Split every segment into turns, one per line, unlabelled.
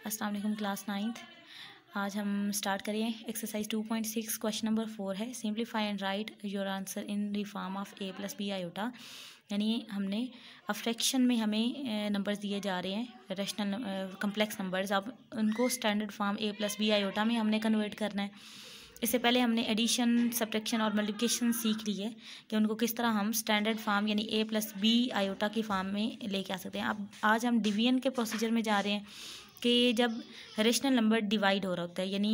अस्सलाम वालेकुम class 9th। आज हम स्टार्ट करें एक्सरसाइज 2.6 क्वेश्चन नंबर 4 है। Simplify and write your answer in the form of a + b iota. यानी हमने अब फ्रैक्शन में हमें नंबर्स दिए जा रहे हैं, रेशनल कम्प्लेक्स नंबर्स। अब उनको standard form a + b iota में हमने कन्वर्ट करना है। इससे पहले हमने एडिशन, सब्ट्रैक्शन और मल्टीप्लिकेशन सीख ली है कि उनको किस तरह हम स्टैंडर्ड फॉर्म यानी a + b आयोटा की फॉर्म में लेके आ सकते हैं। अब आज हम डिवीजन के प्रोसीजर में जा रहे हैं कि जब रेशनल नंबर डिवाइड हो रहा होता है, यानी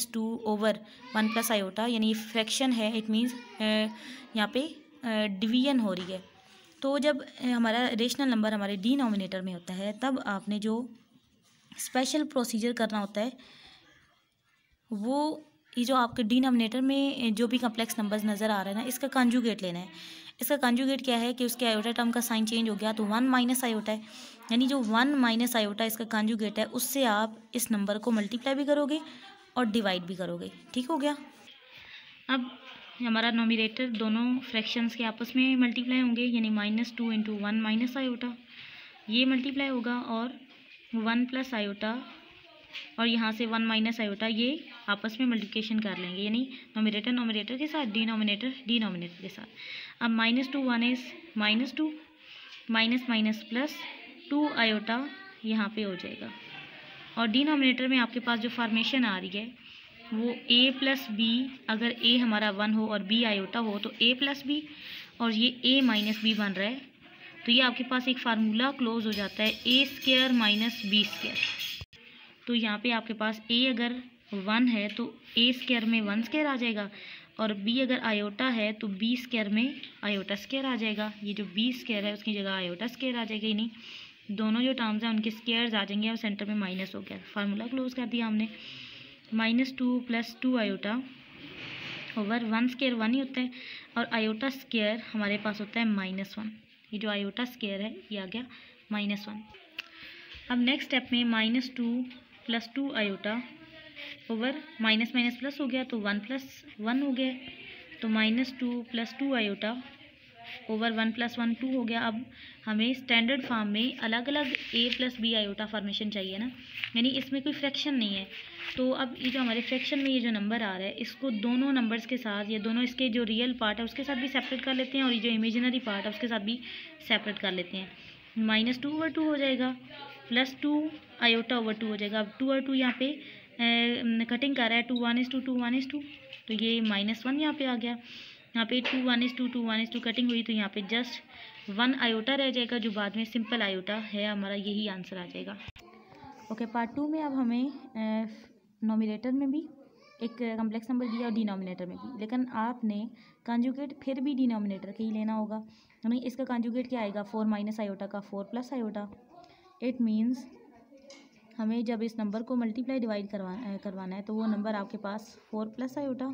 -2/1 + आयोटा, यानी फ्रैक्शन है, इट मीन्स यहाँ पे डिवीजन हो रही है। तो जब हमारा रेशनल नंबर हमारे डिनोमिनेटर में होता है, तब आपने जो स्पेशल प्रोसीजर करना होता है वो ये जो आपके डिनोमिनेटर में जो भी कम्प्लेक्स नंबर्स नज़र आ रहे हैं ना, इसका कंजुगेट लेना है। इसका कंजुगेट क्या है कि उसके आयोटा टर्म का साइन चेंज हो गया तो 1 - आयोटा है, यानी जो 1 - आयोटा इसका कंजुगेट है, उससे आप इस नंबर को मल्टीप्लाई भी करोगे और डिवाइड भी करोगे। ठीक हो गया। अब हमारा नोमिनेटर दोनों फ्रैक्शंस के आपस में मल्टीप्लाई होंगे, यानी -2 × 1 - आयोटा ये मल्टीप्लाई होगा, और 1 + आयोटा और यहाँ से 1 - आयोटा ये आपस में मल्टीप्लिकेशन कर लेंगे, यानी नोमिनेटर नोमिनेटर के साथ, डिनोमिनेटर डिनोमिनेटर के साथ। अब -2 1 is -2, minus minus plus 2 iota यहाँ पे हो जाएगा। और डिनोमिनेटर में आपके पास जो फॉर्मेशन आ रही है वो a + b, अगर a हमारा 1 हो और b आयोटा हो तो a + b, और ये a - b बन रहा है, तो ये आपके पास एक फार्मूला क्लोज हो जाता है a² - b²। तो यहाँ पे आपके पास a अगर 1 है तो a² में 1² आ जाएगा, और b अगर आयोटा है तो b² में आयोटा² आ जाएगा। ये जो b² है उसकी जगह आयोटा² आ जाएगा, यानी दोनों जो टर्म्स हैं उनके स्क्वायर्स आ जाएंगे और सेंटर में माइनस हो गया। फार्मूला क्लोज कर दिया हमने। -2 + 2 आयोटा ओवर 1² 1 ही होता है, और आयोटा² हमारे पास होता है -1। ये जो आयोटा² है ये आ गया -1। अब नेक्स्ट स्टेप में -2 + 2 iota over minus minus plus हो गया तो 1 + 1 हो गया, तो -2 + 2 आयोटा ओवर 1 + 1 2 हो गया। अब हमें स्टैंडर्ड फॉर्म में अलग अलग a + b आयोटा फॉर्मेशन चाहिए ना, यानी इसमें कोई फ्रैक्शन नहीं है। तो अब ये जो हमारे फ्रैक्शन में ये जो नंबर आ रहा है, इसको दोनों नंबर्स के साथ, या दोनों इसके जो रियल पार्ट है उसके साथ भी सेपरेट कर लेते हैं, और ये जो इमेजिनरी पार्ट है उसके साथ भी सेपरेट कर लेते हैं। -2/2 हो जाएगा, +2 आयोटा ओवर 2 हो जाएगा। अब 2 और 2 यहाँ पे कटिंग कर रहा है, 2 1 is 2 2 1 is 2, तो ये -1 यहाँ पे आ गया। यहाँ पे 2 1 is 2 2 1 is 2 कटिंग हुई, तो यहाँ पे जस्ट 1 आयोटा रह जाएगा, जो बाद में सिंपल आयोटा है हमारा, यही आंसर आ जाएगा। ओके, पार्ट 2 में अब हमें नोमिनेटर में भी एक कम्प्लेक्स नंबर दिया और डिनोमिनेटर में भी, लेकिन आपने कंजुगेट फिर भी डिनोमिनेटर के ही लेना होगा। यानी इसका कंजुगेट क्या आएगा, 4 - आयोटा का 4 + आयोटा। इट मीन्स हमें जब इस नंबर को मल्टीप्लाई डिवाइड करवाना है तो वो नंबर आपके पास 4 + आयोटा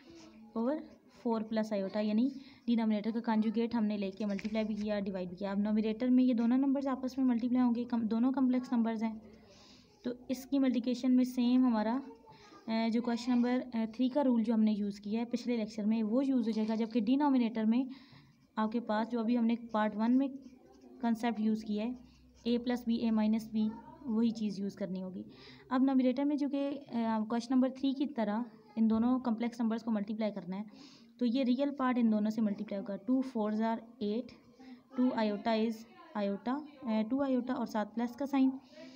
ओवर 4 + आयोटा, यानी डिनोमिनेटर का कंजुगेट हमने लेके मल्टीप्लाई भी किया, डिवाइड भी किया। अब नोमिनेटर में ये दोनों नंबर्स आपस में मल्टीप्लाई होंगे, दोनों कम्प्लेक्स नंबर्स हैं, तो इसकी मल्टीप्लिकेशन में सेम हमारा जो क्वेश्चन नंबर 3 का रूल जो हमने यूज़ किया है पिछले लेक्चर में वो यूज़ हो जाएगा। जबकि डिनोमिनेटर में आपके पास जो अभी हमने पार्ट 1 में कंसेप्ट यूज़ किया है a + b a - b, वही चीज़ यूज़ करनी होगी। अब नोमिनेटर में जो कि क्वेश्चन नंबर 3 की तरह इन दोनों कम्प्लेक्स नंबर्स को मल्टीप्लाई करना है, तो ये रियल पार्ट इन दोनों से मल्टीप्लाई होगा। 2 4 are 8, 2 iota is iota 2 iota और साथ प्लस का साइन,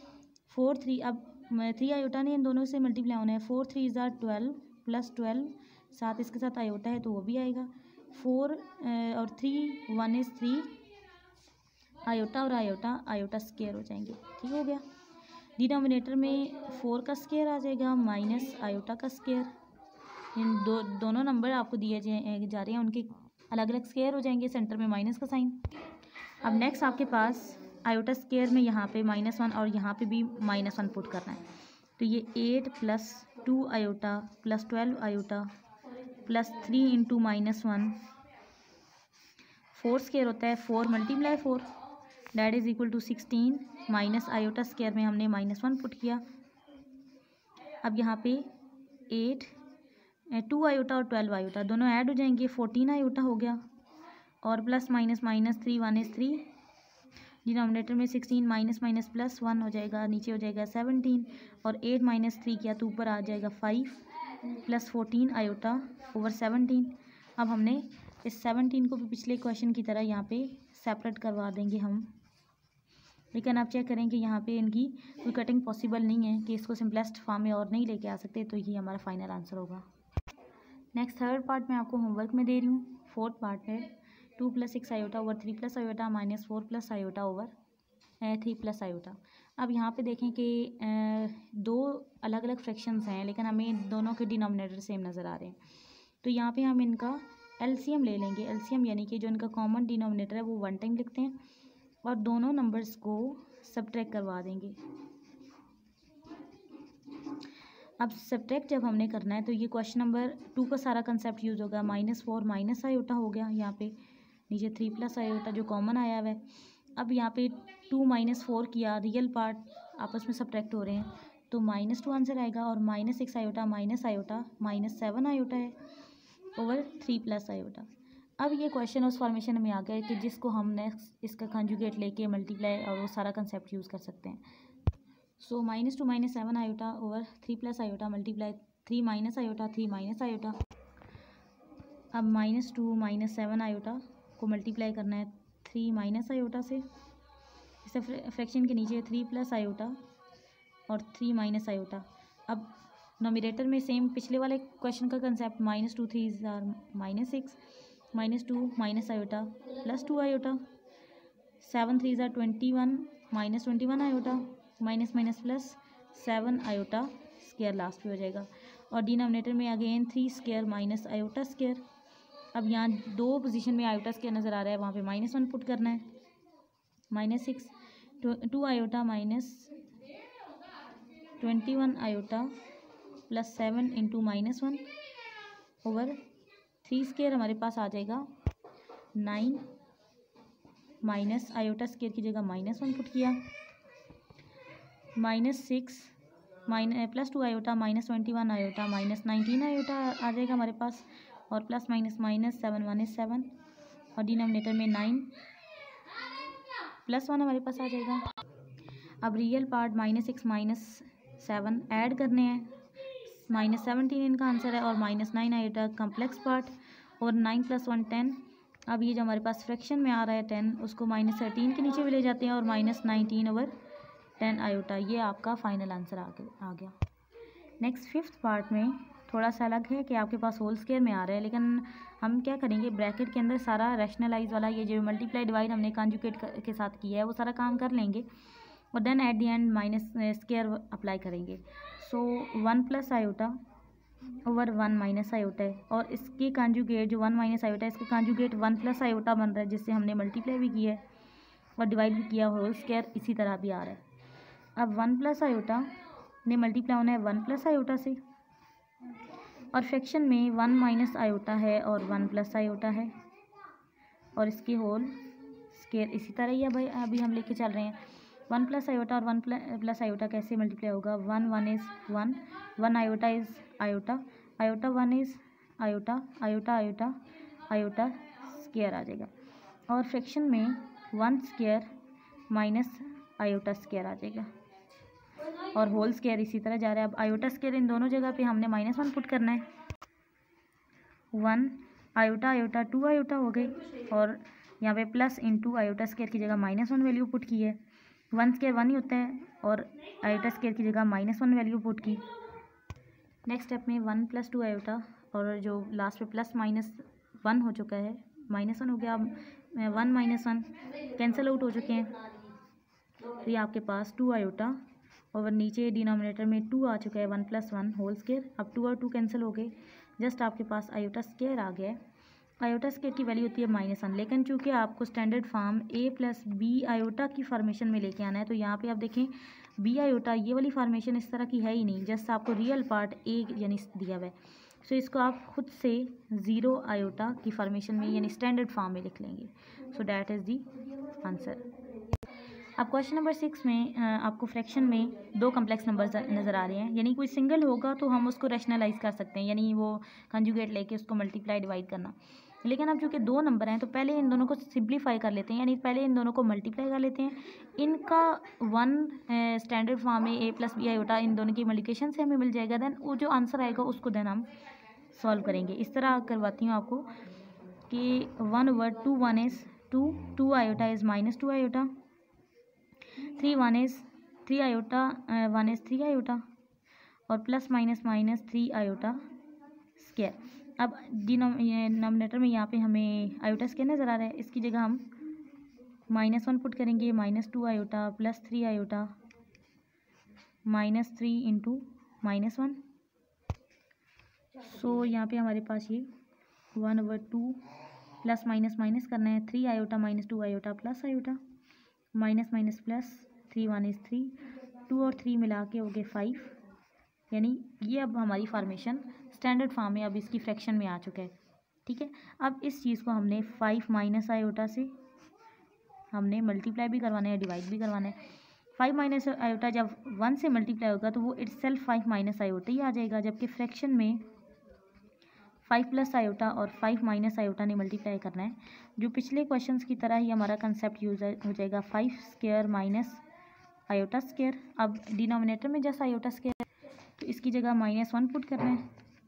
4 3, अब 3 आयोटा ने इन दोनों से मल्टीप्लाई होना है। 4 3 are 12 + 12, साथ इसके साथ आयोटा है तो वो भी आएगा। 4 और 3 1 is 3, आयोटा और आयोटा² हो जाएंगे। ठीक हो गया। डिनोमिनेटर में 4 का स्क्वायर आ जाएगा माइनस आयोटा का स्क्वायर। इन दोनों नंबर आपको दिए जा रहे हैं, उनके अलग अलग स्क्वायर हो जाएंगे, सेंटर में माइनस का साइन। अब नेक्स्ट आपके पास आयोटा² में यहाँ पे -1 और यहाँ पे भी -1 पुट करना है, तो ये 8 + 2 आयोटा + 12 आयोटा + 3 × -1, 4² होता है, 4 × 4 that is equal to 16, minus iota में हमने -1 पुट किया। अब यहाँ पे 8 2 आयोटा और 12 आयोटा दोनों ऐड हो जाएंगे, 14 आयोटा हो गया, और प्लस माइनस -3 1 is 3, डिनोमिनेटर में 16 माइनस माइनस प्लस 1 हो जाएगा, नीचे हो जाएगा 17 और 8 माइनस 3 किया तो ऊपर आ जाएगा 5 प्लस 14 आयोटा ओवर 17। अब हमने इस 17 को भी पिछले क्वेश्चन की तरह यहाँ पे सेपरेट करवा देंगे हम, लेकिन आप चेक करें कि यहाँ पे इनकी कोई कटिंग पॉसिबल नहीं है कि इसको सिंपलेस्ट फॉर्म में और नहीं लेके आ सकते, तो ये हमारा फाइनल आंसर होगा। नेक्स्ट थर्ड पार्ट मैं आपको होमवर्क में दे रही हूँ। फोर्थ पार्ट है 2 + 6 iota over 3 + iota minus 4 + iota over 3 + iota. अब यहाँ पे देखें कि दो अलग अलग फ्रैक्शंस हैं, लेकिन हमें दोनों के डिनोमिनेटर सेम नज़र आ रहे हैं, तो यहाँ पे हम इनका एलसीएम ले लेंगे। एलसीएम यानी कि जो इनका कॉमन डिनोमिनेटर है वो 1 टाइम लिखते हैं और दोनों नंबर्स को सब्ट्रैक्ट करवा देंगे। अब सब्ट्रैक्ट जब हमने करना है तो ये क्वेश्चन नंबर 2 का सारा कंसेप्ट यूज़ होगा। -4 माइनस आयोटा हो गया, यहाँ पे नीचे 3 + आयोटा जो कॉमन आया हुआ है। अब यहाँ पे 2 - 4 किया, रियल पार्ट आपस में सब्ट्रैक्ट हो रहे हैं, तो -2 आंसर आएगा और -6 आयोटा माइनस आयोटा -7 आयोटा है ओवर 3 + आयोटा। अब ये क्वेश्चन उस फॉर्मेशन में आ गया कि जिसको हम नेक्स्ट इसका कंजुगेट लेके मल्टीप्लाई और वो सारा कंसेप्ट यूज़ कर सकते हैं। So -2 - 7 iota over 3 + iota multiply 3 minus iota 3 minus iota. अब -2 - 7 आयोटा को मल्टीप्लाई करना है 3 माइनस आयोटा से, इसे फ्रैक्शन के नीचे 3 + आयोटा और 3 माइनस आयोटा। अब नोमिनेटर में सेम पिछले वाले क्वेश्चन का concept -2 3 are -6 -2 minus iota +2 iota 7 3 are 21 -21 iota minus minus plus 7 iota square last में हो जाएगा और डिनोमिनेटर में again 3 square minus iota square. अब यहाँ दो पोजीशन में आयोटा स्क्वायर नज़र आ रहा है, वहाँ पे -1 पुट करना है। -6 2 iota minus 21 iota plus 7 into -1 over 3 square हमारे पास आ जाएगा 9 माइनस आयोटा स्क्वायर की जगह -1 पुट किया -6 +2 आयोटा -21 आयोटा -19 आयोटा आ जाएगा हमारे पास और प्लस माइनस माइनस 7 1 is 7 और डिनोमिनेटर में 9 +1 हमारे पास आ जाएगा। अब रियल पार्ट -6 - 7 ऐड करने हैं, -17 इनका आंसर है और -9 आयोटा कम्प्लेक्स पार्ट और 9 + 1 10। अब ये जो हमारे पास फ्रैक्शन में आ रहा है 10 उसको -13 के नीचे भी ले जाते हैं और -19 ओवर 10 आयोटा। ये आपका फाइनल आंसर आ गया। नेक्स्ट फिफ्थ पार्ट में थोड़ा सा अलग है कि आपके पास होल स्क्वायर में आ रहा है, लेकिन हम क्या करेंगे ब्रैकेट के अंदर सारा रैशनलाइज वाला ये जो मल्टीप्लाई डिवाइड हमने कॉन्जुगेट के साथ किया है वो सारा काम कर लेंगे और then at the end minus square apply करेंगे। So 1 + iota over 1 minus iota है और इसके कॉन्जुगेट जो 1 माइनस आयोटा है इसका कॉन्जुगेट 1 + आयोटा बन रहा है, जिससे हमने मल्टीप्लाई भी किया है और डिवाइड भी किया। होल स्क्वायर इसी तरह भी आ रहा है। अब 1 + आयोटा ने मल्टीप्लाई होना है 1 + आयोटा से और फ्रैक्शन में 1 माइनस आयोटा है और 1 + आयोटा है और इसके होल स्क्वायर इसी तरह ही है भाई। अभी हम लेके चल रहे हैं 1 + आयोटा और 1 + आयोटा कैसे मल्टीप्लाई होगा। 1 1 is 1 1 iota is iota iota 1 is iota iota iota iota square आ जाएगा और फ्रैक्शन में 1 स्क्वायर माइनस आयोटा स्क्वायर आ जाएगा और होल स्क्वायर इसी तरह जा रहा है। अब आयोटा स्क्वायर इन दोनों जगह पे हमने -1 पुट करना है। 1 आयोटा आयोटा 2 आयोटा हो गई और यहाँ पे प्लस इंटू आयोटा स्क्वायर की जगह -1 वैल्यू पुट की है। 1 स्क्वायर 1 ही होता है और आयोटा स्क्वायर की जगह -1 वैल्यू पुट की। नेक्स्ट स्टेप में 1 + 2 आयोटा और जो लास्ट पे +-1 हो चुका है, -1 हो गया। 1 - 1 कैंसिल आउट हो चुके हैं, तो ये आपके पास 2 आयोटा और नीचे डिनोमिनेटर में 2 आ चुका है 1 + 1 होल स्क्वायर। अब 2 और 2 कैंसिल हो गए, जस्ट आपके पास आयोटा स्क्वायर आ गया है। आयोटा स्क्वायर की वैल्यू होती है -1, लेकिन चूंकि आपको standard form a + b iota की फॉर्मेशन में लेके आना है, तो यहाँ पे आप देखें b आयोटा ये वाली फॉर्मेशन इस तरह की है ही नहीं, जस्ट आपको रियल पार्ट a यानी दिया हुआ है। सो इसको आप खुद से 0 आयोटा की फॉर्मेशन में यानी स्टैंडर्ड फॉर्म में लिख लेंगे। So that is the answer. अब क्वेश्चन नंबर 6 में आपको फ्रैक्शन में 2 कम्प्लेक्स नंबर्स नज़र आ रहे हैं, यानी कोई सिंगल होगा तो हम उसको रैशनलाइज कर सकते हैं, यानी वो कंजुगेट लेके उसको मल्टीप्लाई डिवाइड करना। लेकिन अब चूँकि 2 नंबर हैं तो पहले इन दोनों को सिंप्लीफाई कर लेते हैं, यानी पहले इन दोनों को मल्टीप्लाई कर लेते हैं। इनका 1 स्टैंडर्ड फॉर्म में a + b आयोटा इन दोनों की मल्टीप्लिकेशन से हमें मिल जाएगा। देन वो जो आंसर आएगा उसको देन हम सॉल्व करेंगे। इस तरह करवाती हूँ आपको कि 1/2 1 is 2, 2 iota is -2 iota, 3 1 is 3 iota, 1 is 3 iota और plus minus minus 3 iota square. अब डिनोमिनेटर में यहाँ पे हमें आयोटा स्क्वायर नज़र आ रहा है, इसकी जगह हम -1 पुट करेंगे, -2 iota plus 3 iota -3 into -1। So यहाँ पे हमारे पास ये 1/2 प्लस माइनस माइनस करना है, 3 iota -2 iota plus iota minus minus plus, 3 1 is 3, 2 और 3 मिला के हो गए 5, यानी ये अब हमारी फॉर्मेशन स्टैंडर्ड फॉर्म में अब इसकी फ्रैक्शन में आ चुका है। ठीक है, अब इस चीज़ को हमने 5 माइनस आयोटा से हमने मल्टीप्लाई भी करवाना है, डिवाइड भी करवाना है। 5 माइनस आयोटा जब 1 से मल्टीप्लाई होगा तो वो इटसेल्फ 5 माइनस आयोटा ही आ जाएगा, जबकि फ्रैक्शन में 5 प्लस आयोटा और 5 माइनस आयोटा ने मल्टीप्लाई करना है। जो पिछले क्वेश्चंस की तरह ही हमारा कंसेप्ट यूज हो जाएगा 5 स्क्वायर माइनस आयोटा स्क्वायर। अब डिनोमिनेटर में जैसा आयोटा स्क्वायर तो इसकी जगह -1 पुट करना है,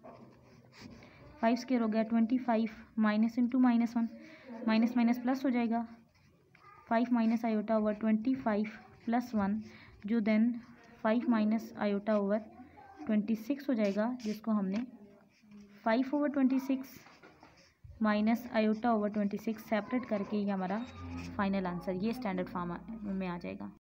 5 स्क्वायर हो गया 25, minus into -1, minus minus plus हो जाएगा, 5 माइनस आयोटा ओवर 25 प्लस 1, जो देन 5 माइनस आयोटा ओवर 26 हो जाएगा, जिसको हमने 5/26 माइनस आयोटा ओवर 26 सेपरेट करके ये हमारा फाइनल आंसर ये स्टैंडर्ड फॉर्म में आ जाएगा।